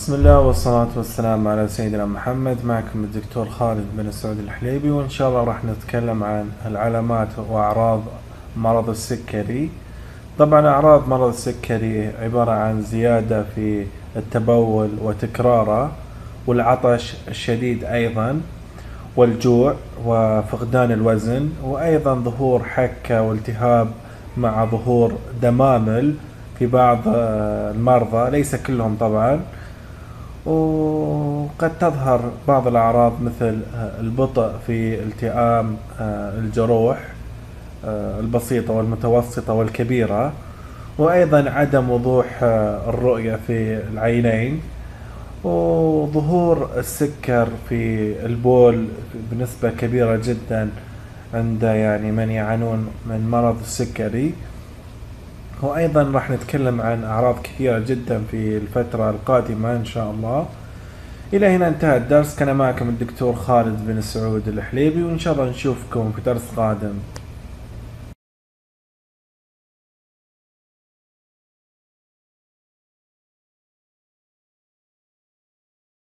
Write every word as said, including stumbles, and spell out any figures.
بسم الله والصلاة والسلام على سيدنا محمد. معكم الدكتور خالد بن سعود الحليبي، وإن شاء الله راح نتكلم عن العلامات وأعراض مرض السكري. طبعا أعراض مرض السكري عبارة عن زيادة في التبول وتكراره، والعطش الشديد أيضا، والجوع، وفقدان الوزن، وأيضا ظهور حكة والتهاب مع ظهور دمامل في بعض آه، المرضى، ليس كلهم طبعا. وقد تظهر بعض الأعراض مثل البطء في التئام آه، الجروح آه، البسيطة والمتوسطة والكبيرة، وأيضا عدم وضوح آه، الرؤية في العينين، وظهور السكر في البول بنسبة كبيرة جدا عند يعني من يعانون من مرض السكري. وأيضا راح نتكلم عن أعراض كثيرة جدا في الفترة القادمة إن شاء الله. إلى هنا انتهى الدرس. كان معكم الدكتور خالد بن سعود الحليبي، وإن شاء الله نشوفكم في درس قادم.